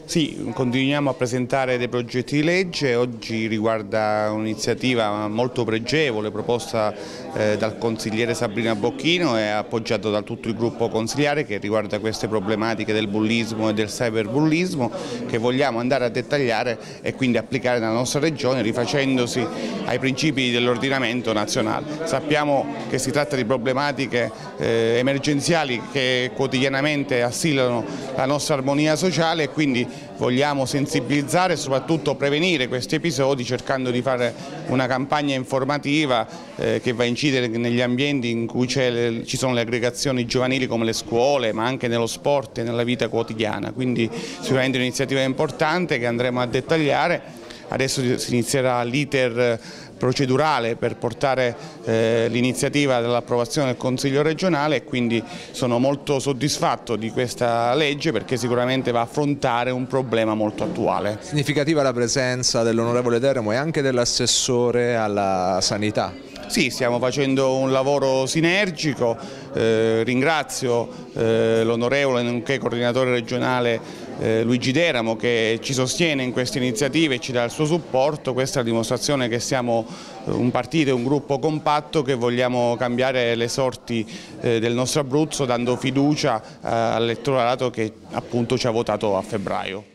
Sì, continuiamo a presentare dei progetti di legge. Oggi riguarda un'iniziativa molto pregevole proposta dal consigliere Sabrina Bocchino e appoggiato da tutto il gruppo consigliare, che riguarda queste problematiche del bullismo e del cyberbullismo, che vogliamo andare a dettagliare e quindi applicare nella nostra regione, rifacendosi ai principi dell'ordinamento nazionale. Sappiamo che si tratta di problematiche emergenziali che quotidianamente assillano la nostra armonia sociale e quindi vogliamo sensibilizzare e soprattutto prevenire questi episodi, cercando di fare una campagna informativa che va a incidere negli ambienti in cui ci sono le aggregazioni giovanili come le scuole, ma anche nello sport e nella vita quotidiana. Quindi sicuramente un'iniziativa importante che andremo a dettagliare. Adesso si inizierà l'iter procedurale per portare l'iniziativa all'approvazione del Consiglio regionale e quindi sono molto soddisfatto di questa legge, perché sicuramente va a affrontare un problema molto attuale. Significativa la presenza dell'onorevole Teramo e anche dell'assessore alla sanità. Sì, stiamo facendo un lavoro sinergico, ringrazio l'onorevole nonché coordinatore regionale Luigi Teramo, che ci sostiene in queste iniziative e ci dà il suo supporto. Questa è la dimostrazione che siamo un partito e un gruppo compatto che vogliamo cambiare le sorti del nostro Abruzzo, dando fiducia all'elettorato che appunto ci ha votato a febbraio.